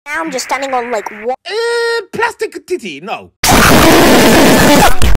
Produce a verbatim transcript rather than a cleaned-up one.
Now I'm just standing on like what? Uh, plastic titty, no.